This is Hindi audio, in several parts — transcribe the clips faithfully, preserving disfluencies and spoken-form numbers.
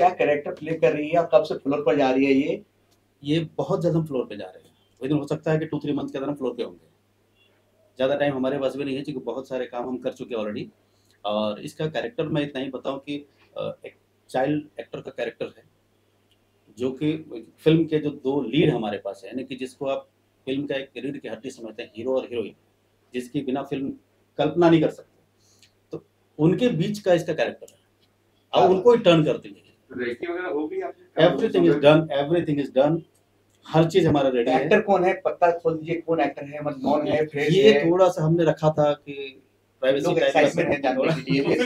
क्या कैरेक्टर प्ले कर रही है और कब से फ्लोर पर जा रही है ये? ये बहुत जल्द हम फ्लोर पे जा रहे हैं। विद इन हो सकता है कि टू थ्री मंथ के अंदर हम फ्लोर पे होंगे। ज़्यादा टाइम हमारे पास भी नहीं है क्योंकि बहुत सारे काम हम कर चुके हैं ऑलरेडी। और इसका कैरेक्टर मैं इतना ही बताऊँ कि एक चाइल्ड एक्टर का कैरेक्टर है, जो कि फ़िल्म के जो दो लीड हमारे पास है, यानी कि जिसको आप फ़िल्म का एक रीढ़ की हड्डी समझते हैं, हीरो और हीरोइन, जिसकी बिना फ़िल्म कल्पना नहीं कर सकते, तो उनके बीच का इसका कैरेक्टर है और उनको ही टर्न कर दी है। Everything is done, everything is done, हर चीज हमारा रेडी है। एक्टर कौन है पता खोल दीजिए, कौन एक्टर है, मतलब कौन है, फ्रेश ये है? थोड़ा सा हमने रखा था कि प्राइवेसी लोग एक्साइटमेंट है जानने के लिए।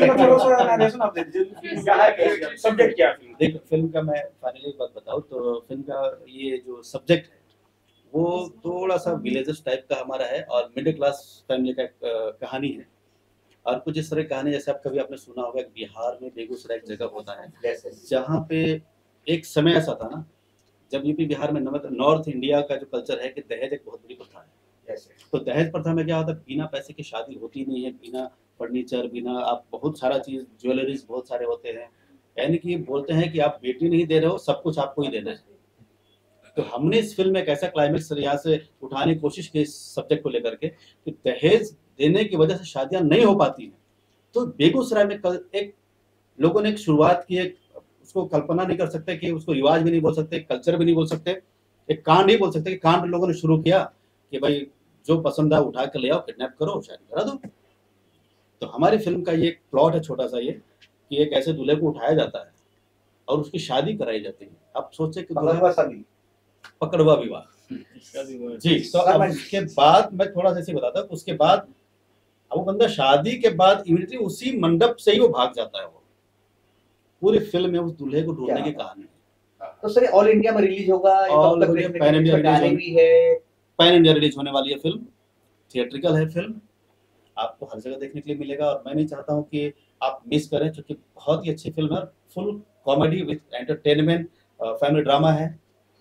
सब्जेक्ट क्या है? देख, फिल्म का मैं फाइनली बात बताऊं तो फिल्म का ये जो सब्जेक्ट है वो थोड़ा सा विलेजर्स टाइप का हमारा है और मिडिल क्लास फैमिली का कहानी है। और कुछ इस तरह की कहानी, जैसे आप कभी आपने सुना होगा कि बिहार में बेगूसराय एक जगह होता है जहाँ पे एक समय ऐसा था ना, जब यूपी बिहार में नॉर्थ इंडिया का जो कल्चर है कि दहेज एक बहुत बड़ी प्रथा है। तो दहेज प्रथा में क्या होता है, बिना पैसे की शादी होती नहीं है, बिना फर्नीचर, बिना आप बहुत सारा चीज, ज्वेलरीज बहुत सारे होते हैं, यानी कि बोलते हैं कि आप बेटी नहीं दे रहे हो, सब कुछ आपको ही देना है। तो हमने इस फिल्म में एक ऐसा क्लाइमेक्स यहाँ से उठाने की कोशिश की इस सब्जेक्ट को लेकर के कि दहेज देने की वजह से शादियां नहीं हो पाती हैं। तो बेगूसराय में कल एक लोगों ने एक शुरुआत की, एक उसको कल्पना नहीं कर सकते कि उसको रिवाज भी नहीं बोल सकते, कल्चर भी नहीं बोल सकते, एक कांड नहीं बोल सकते कि कांड लोगों ने शुरू किया कि भाई जो पसंद है उठा कर ले आओ, किडनैप करो, शादी करा दो। तो हमारी फिल्म का ये एक प्लॉट है छोटा सा, ये कि एक ऐसे दूल्हे को उठाया जाता है और उसकी शादी कराई जाती है। अब सोचे कि पकड़वा शादी, पकड़वा विवाह जी। तो अब उसके बाद मैं थोड़ा सा ऐसे बताता हूँ, उसके बाद वो बंदा शादी के बाद इमीडिएटली उसी मंडप से ही वो भाग जाता है। वो पूरी फिल्म में उस दूल्हे को ढूंढने की कहानी है। तो सर ऑल इंडिया में रिलीज होगा, all India pan India release भी है, पैन इंडिया रिलीज होने वाली है फिल्म, थिएट्रिकल है फिल्म, आपको हर जगह देखने के लिए मिलेगा। और मैं नहीं चाहता हूँ कि आप मिस करें, क्योंकि बहुत ही अच्छी फिल्म है, full comedy with entertainment, family drama है,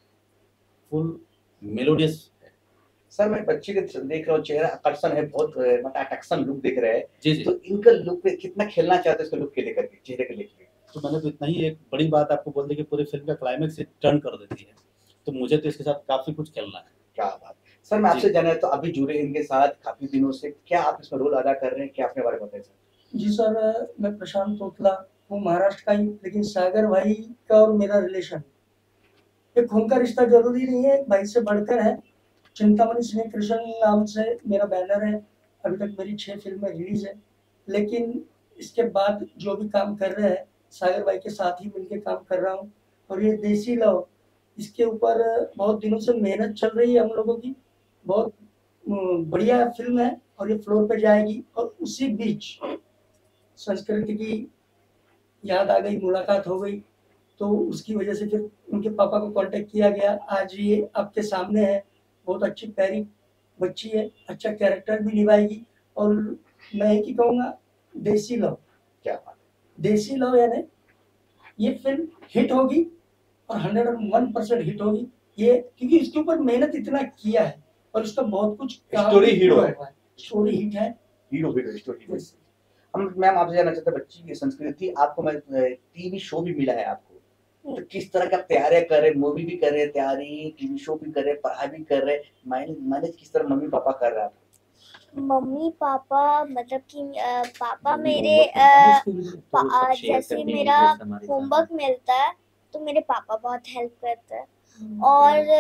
फुल मेलोडियस। सर मैं बच्चे के देख रहा हूँ, चेहरा आकर्षण है, बहुत मतलब अट्रैक्शन लुक दिख रहा है जी जी। तो इनका लुक पे कितना खेलना चाहते हैं इसके लुक के लेकर के, चेहरे के लेकर? तो मैंने तो इतना ही एक बड़ी बात आपको बोल दी कि पूरी फिल्म का क्लाइमेक्स से टर्न कर देती है, तो मुझे तो इसके साथ काफी कुछ खेलना है। क्या बात। सर मैं आपसे जाना है, तो अभी जुड़े इनके साथ काफी दिनों से, क्या आप इसमें रोल अदा कर रहे हैं, क्या अपने बारे में बताएं सर? जी सर, मैं प्रशांत तोतला हूँ, महाराष्ट्र का ही, लेकिन सागर भाई का और मेरा रिलेशन, एक खून का रिश्ता जरूरी नहीं है, भाई से बढ़कर है। चिंतामणि स्नेह कृष्ण नाम से मेरा बैनर है, अभी तक मेरी छह फिल्में रिलीज है, लेकिन इसके बाद जो भी काम कर रहे हैं सागर भाई के साथ ही मिलके काम कर रहा हूँ। और ये देसी लव, इसके ऊपर बहुत दिनों से मेहनत चल रही है हम लोगों की, बहुत बढ़िया फिल्म है और ये फ्लोर पे जाएगी। और उसी बीच संस्कृति की याद आ गई, मुलाकात हो गई, तो उसकी वजह से फिर उनके पापा को कांटेक्ट किया गया। आज ये आपके सामने है, बहुत अच्छी प्यारी बच्ची है, अच्छा कैरेक्टर भी निभाएगी। और मैं एक ही कहूँगा, देसी लव। क्या बात, देसी लव यानी ये फिल्म हिट होगी और hundred and one percent hit होगी ये, क्योंकि इसके ऊपर मेहनत इतना किया है और इसका बहुत कुछ स्टोरी हीरो है, स्टोरी हिट है, हीरो हीरो स्टोरी। हम मैम आपसे जानना चाहते हैं, बच्ची की संस्कृति, आपको मैं टीवी शो भी मिला है आपको, तो किस तरह का तैयारी कर रहे, मूवी भी कर रहे, तैयारी टीवी शो भी कर रहे, पढ़ाई भी कर रहे, मैनेज मैनेज किस तरह मम्मी पापा कर रहे हैं? मम्मी पापा मतलब कि पापा मेरे आ, पा, जैसे मेरा होमवर्क मिलता है तो मेरे पापा बहुत हेल्प करते हैं, और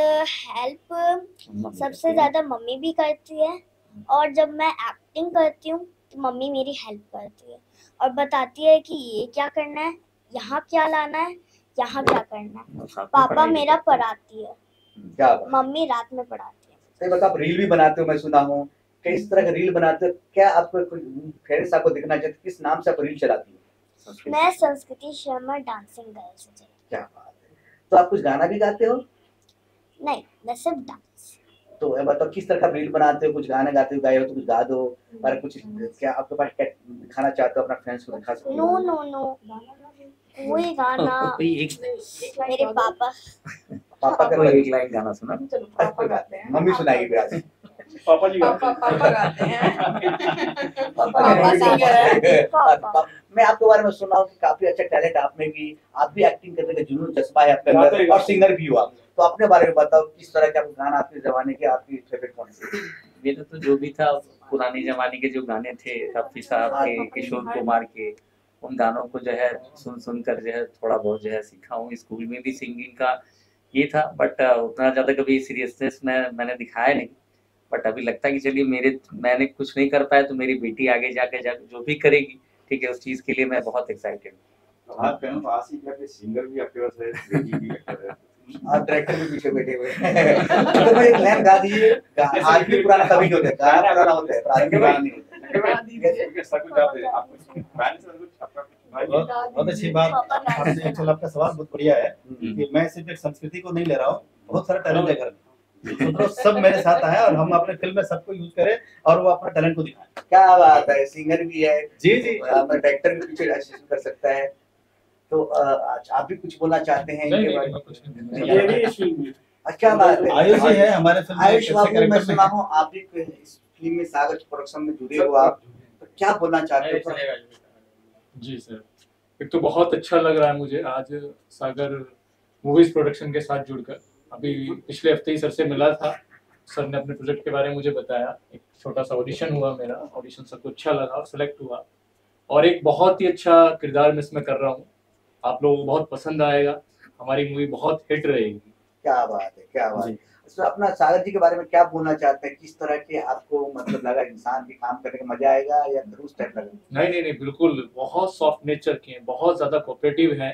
हेल्प सबसे ज़्यादा मम्मी भी करती है। और जब मैं एक्टिंग करती हूँ तो मम्मी मेरी हेल्प करती है और बताती है कि ये क्या करना है, यहाँ क्या लाना है, यहाँ क्या करना है। पापा मेरा पढ़ाती है, क्या मम्मी रात में पढ़ाती है। सही बता, आप रील भी बनाते हो, मैं सुना हूँ, किस तरह का रील बनाते हो, क्या आपको फेरेंट्स आपको दिखना चाहते, किस नाम से आप रील चलाती हो? मैं संस्कृति शर्मा डांसिंग गर्ल से चलाती हूँ। क्या बात है। तो आप कुछ गाना भी गाते हो? नहीं, मैं सिर्फ डांस। तो बताओ किस तरह का रील बनाते हो, कुछ गाने गाते हो, गाए हो तो कुछ गा दो, और कुछ क्या आपके पास क्या दिखाना चाहते हो अपना फ्रेंड्स को दिखा सकते हो? नो नो नो कोई गाना मेरे पापा पापा का कोई एक लाइन गाना सुना, मम्मी सुनाएगी आज। पापा जी पापा गाते पापा गाते हैं। पापा पापा गाते हैं। singer है। पापा। मैं आपके बारे में सुना हूँ कि काफी अच्छा टैलेंट आप में भी, आप भी एक्टिंग करने का जुनून जज्बा है आपके गाते अंदर हैं, और गाते हैं। सिंगर भी हो आप। तो अपने बारे में बताओ किस तरह के आपको गाना आपके जमाने के आपकी फेवरेट कौन से? मेरा तो जो भी था पुराने जमाने के जो गाने थे रफी साहब के, किशोर कुमार के, उन गानों को जो है सुन सुन कर जो है थोड़ा बहुत जो है सीखा हूँ। स्कूल में भी सिंगिंग का ये था, बट उतना ज़्यादा कभी सीरियसनेस में मैंने दिखाया नहीं। बट अभी लगता है कि चलिए मेरे मैंने कुछ नहीं कर पाया तो मेरी बेटी आगे जाके जा जो भी करेगी, ठीक है, उस चीज़ के लिए मैं बहुत एक्साइटेड हूँ। तो आप कहना तो आशिक है कि सिंगर भी आपके पास है, बेटी भी एक्टर है। आप डायरेक्टर भी पीछे बैठे हुए हैं। तो भाई एक लाइन गा दीजिए। गा- आज भी पुराना कभी होता है, गाना पुराना होता है, पुराने के गाना नहीं होता है। गा दीजिए। क्योंकि सब कुछ आप आप मैंने सब कुछ आपका भाई बहुत बहुत अच्छी बात आपने, एक्चुअली आपका सवाल बहुत बढ़िया है कि मैं सिर्फ एक संस्कृति को नहीं ले रहा हूँ, बहुत सारा टैलेंट है घर में, तो सब मेरे साथ आए और हम अपने फिल्म में सबको यूज करें और वो अपना टैलेंट को दिखाएं। क्या बात है, सिंगर भी है जी जी डायरेक्टर भी पीछे असिस्ट कर सकता है। तो अ, आज आप भी कुछ बोलना चाहते हैं नहीं इनके नहीं बारे मैं में? कुछ नहीं ये भी इस फिल्म में क्या बात है, आयुष जी है हमारे फिल्म में आयुष एक बाबू, अच्छे मैं कैरेक्टर सुना में हूँ आप भी इस फिल्म में सागर प्रोडक्शन में जुड़े हो आप, तो क्या बोलना चाहते हो? जी सर, एक तो बहुत अच्छा लग रहा है मुझे आज सागर मूवीज प्रोडक्शन के साथ जुड़कर। अभी पिछले हफ्ते ही सर से मिला था, सर ने अपने प्रोजेक्ट के बारे में मुझे बताया। एक छोटा सा ऑडिशन हुआ, मेरा ऑडिशन सबको अच्छा लगा और सेलेक्ट हुआ, और एक बहुत ही अच्छा किरदार मैं इसमें कर रहा हूँ। आप लोगों को बहुत पसंद आएगा, हमारी मूवी बहुत हिट रहेगी। क्या बात है, क्या बात है। तो अपना सागर जी के बारे में क्या बोलना चाहते हैं, किस तरह के आपको मतलब लगा, इंसान के काम करने का मजा आएगा या खरूस टाइप लगा? नहीं नहीं नहीं बिल्कुल, बहुत सॉफ्ट नेचर के हैं, बहुत ज्यादा कोऑपरेटिव हैं,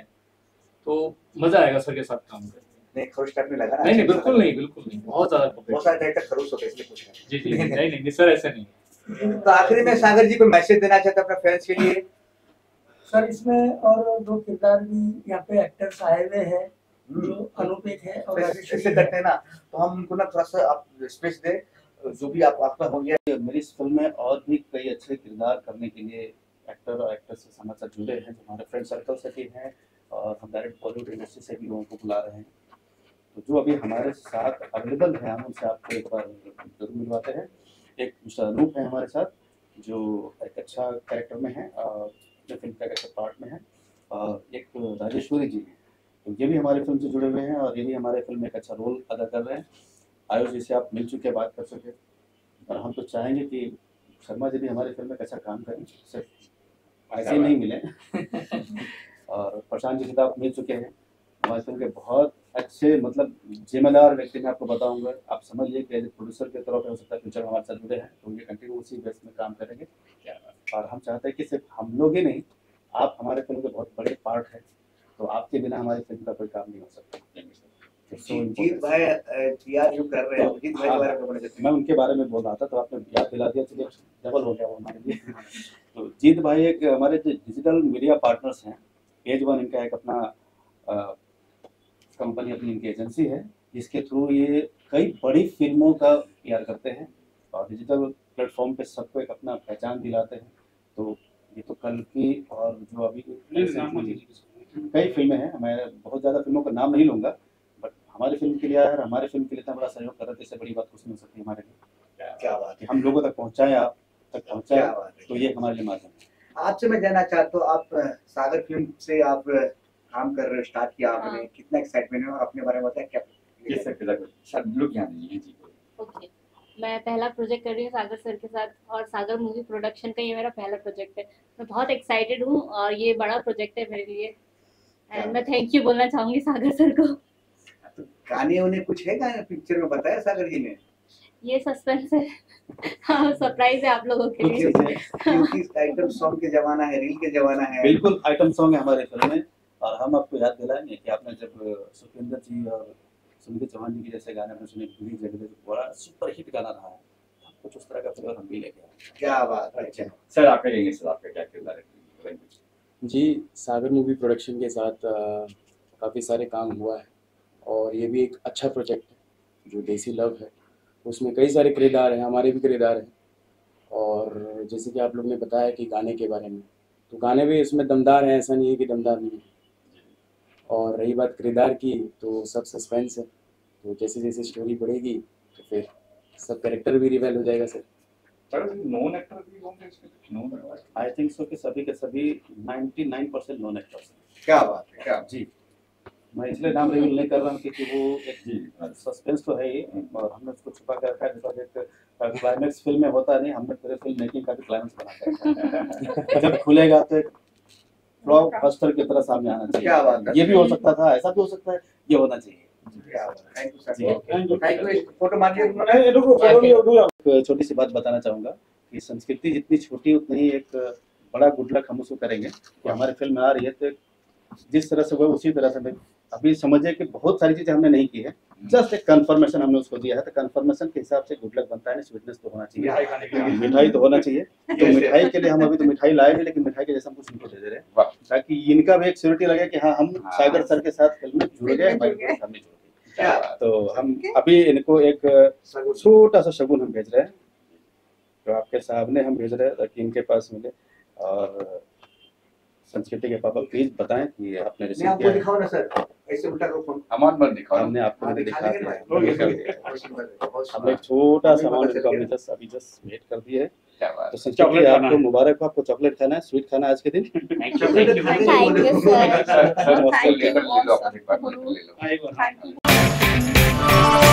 तो मजा आएगा सर के साथ काम करके। नहीं, खरूस टाइप नहीं लगा ना? नहीं नहीं बिल्कुल नहीं, बिल्कुल नहीं, बहुत ज्यादा बहुत कोऑपरेटिव। सारे डायरेक्टर खरूस होते हैं इसलिए पूछ रहे जी जी नहीं नहीं नहीं सर, ऐसा नहीं। हैं। तो आखिरी में सागर जी को मैसेज देना चाहते हैं अपने फैंस के लिए? सर इसमें और दो किरदार भी यहाँ पे एक्टर्स आए हुए हैं जो अनूप एक है और राजेश्वरी ऐसे है। करते हैं ना, तो हम उनको ना थोड़ा सा आप स्पेस दे, जो भी आप आपका हो गया। मेरी इस फिल्म में और भी कई अच्छे किरदार करने के लिए एक्टर और एक्ट्रेस से हमारे साथ जुड़े हैं, जो हमारे फ्रेंड सर्कल से भी हैं और हम डायरेक्ट बॉलीवुड इंडस्ट्री से भी लोगों को बुला रहे हैं। तो जो अभी हमारे साथ अवेलेबल है हम उनसे आपको एक बार जरूर मिलवाते हैं। एक मिस्टर अनूप है हमारे साथ, जो एक अच्छा कैरेक्टर में है, जो फिल्म का कैरेक्टर पार्ट में है, और एक राजेश्वरी जी हैं, तो ये भी हमारे फिल्म से जुड़े हुए हैं और ये भी हमारे फिल्म में एक अच्छा रोल अदा कर रहे हैं। आयुष जी से आप मिल चुके बात कर सके, और हम तो चाहेंगे कि शर्मा जी भी हमारी फिल्म में अच्छा काम करें, सिर्फ ऐसे ही नहीं मिले। और प्रशांत जी से तो आप मिल चुके हैं, हमारी फिल्म के बहुत अच्छे मतलब जिम्मेदार व्यक्ति। मैं आपको बताऊंगा, आप समझिए कि एज ए प्रोड्यूसर के तौर पर हो सकता है फ्यूचर में हमारे साथ जुड़े हैं, तो ये कंटिन्यू उसी बेस में काम करेंगे। और हम चाहते हैं कि सिर्फ हम लोग ही नहीं, आप हमारे फिल्म के बहुत बड़े पार्ट हैं, तो आपके बिना हमारी फिल्म का कोई काम नहीं हो सकता। जीत भाई पीआर यू कर रहे हैं, जीत भाई के बारे में बोलना चाहते मैं उनके बारे में बोल रहा था, तो आपने याद दिला दिया, चलिए डबल हो गया वो हमारे लिए। तो जीत भाई एक हमारे जो डिजिटल मीडिया पार्टनर्स हैं, पेज वन इनका एक अपना कंपनी, अपनी इनकी एजेंसी है, जिसके थ्रू ये कई बड़ी फिल्मों का पीआर करते हैं और डिजिटल प्लेटफॉर्म पे सबको एक अपना पहचान दिलाते हैं। तो ये तो कल की और जो अभी कई फिल्में हैं, मैं बहुत ज़्यादा फिल्मों का नाम नहीं लूँगा, बट हमारी फिल्म के लिए आया और हमारी फिल्म के लिए इतना बड़ा सहयोग कर रहे थे, इससे बड़ी बात कुछ नहीं हो सकती हमारे लिए। हैं? क्या बात कि हम लोगों तक पहुँचाएं, आप तक क्या पहुँचाएं, बात है। तो ये हमारे लिए माध्यम है। आपसे मैं जानना चाहता हूँ, आप अ, सागर फिल्म से आप अ, काम कर रहे हो, स्टार्ट किया आपने, हाँ। कितना एक्साइटमेंट है और अपने बारे में बताएं क्या? ये सब किधर सर लोग यहाँ नहीं है जी। ओके, मैं पहला प्रोजेक्ट कर रही हूँ सागर सर के साथ, और सागर मूवी प्रोडक्शन का ये मेरा पहला प्रोजेक्ट है। मैं बहुत एक्साइटेड हूँ और ये बड़ा प्रोजेक्ट है मेरे लिए, एंड मैं थैंक यू बोलना चाहूँगी सागर सर को। तो गाने उन्हें कुछ है गाने पिक्चर में बताया सागर जी ने? ये सस्पेंस है, हाँ सरप्राइज है आप लोगों के लिए। क्योंकि क्योंकि आइटम सॉन्ग के जमाना है, रील के जमाना है। बिल्कुल आइटम सॉन्ग है हमारे फिल्म में, और हम आपको याद दिलाएंगे कि आपने जब सुखविंदर जी और सुनिधि चौहान जी के जैसे गाने में सुने, बुरी जगह जो बड़ा सुपर हिट गाना रहा है, कुछ उस तरह का फ्लेवर हम भी लेके आए। क्या बात है। अच्छा, सर आप कहेंगे सर आपका क्या किरदार है? जी, सागर मूवी प्रोडक्शन के साथ काफ़ी सारे काम हुआ है और ये भी एक अच्छा प्रोजेक्ट है जो देसी लव है, उसमें कई सारे किरदार हैं, हमारे भी किरदार हैं। और जैसे कि आप लोग ने बताया कि गाने के बारे में, तो गाने भी इसमें दमदार हैं, ऐसा नहीं है कि दमदार नहीं है। और रही बात किरदार की, तो सब सस्पेंस है, तो जैसे जैसे स्टोरी बढ़ेगी तो फिर सब कैरेक्टर भी रिवेल हो जाएगा सर। सर नॉन एक्टर भी होंगे इसमें? नॉन आई थिंक सो कि सभी के सभी निन्यानवे परसेंट नॉन एक्टर्स हैं। क्या बात है, क्या जी, मैं इसलिए नाम रिवील नहीं कर रहा हूँ क्योंकि वो एक सस्पेंस तो है ही और हमने उसको छुपा कर रखा है। बिकॉज एक क्लाइमेक्स फिल्म में होता नहीं, हमने पूरे फिल्म मेकिंग का भी क्लाइमेक्स बना के रखा है। जब खुलेगा तो एक ब्लॉकबस्टर की तरह सामने आना चाहिए। क्या बात है। ये भी हो सकता था, ऐसा भी हो सकता है, ये होना चाहिए। क्या बात है। थैंक यू सर, जी। Thank you thank you. Photo मारिए। एक छोटी सी बात बताना चाहूँगा कि संस्कृति जितनी छोटी उतनी ही एक बड़ा गुड लक हम उसको करेंगे कि हमारी फिल्म आ रही है तो जिस तरह से वो उसी तरह से अभी समझिए कि बहुत सारी चीजें हमने नहीं की है, जस्ट एक कंफर्मेशन हमने उसको दिया है, तो कंफर्मेशन के हिसाब से गुड लक बनता है ना, स्वीटनेस तो होना चाहिए, मिठाई खाने के लिए। मिठाई तो होना चाहिए। तो मिठाई के लिए हम अभी तो मिठाई लाए भी, लेकिन मिठाई के जैसा हम कुछ इनको दे दे रहे हैं ताकि इनका भी एक सिक्योरिटी लगे कि हाँ हम सागर सर के साथ फिल्म में जुड़ गए, हमारी फिल्म हमने जुड़ गई। तो हम अभी इनको एक छोटा सा शगुन हम भेज रहे हैं, तो आपके सामने हम भेज रहे हैं ताकि इनके पास मिले। और संस्कृति के पापा प्लीज बताएं कि आपने रिसीव आपको किया है। दिखाओ ना सर, ऐसे उल्टा करो फोन। अमान बन दिखाओ। हमने आपको हाँ, भी दिखा दिखा देंगे दिया ना। है। हमने एक छोटा सा अमाउंट इनको अभी जस्ट अभी जस्ट भेंट कर दिए है। क्या बात तो संस्कृति आपको मुबारक हो, आपको चॉकलेट खाना है, स्वीट खाना है आज के दिन। Thank you sir. है। ले लो, ले लो, ले लो। Thank you.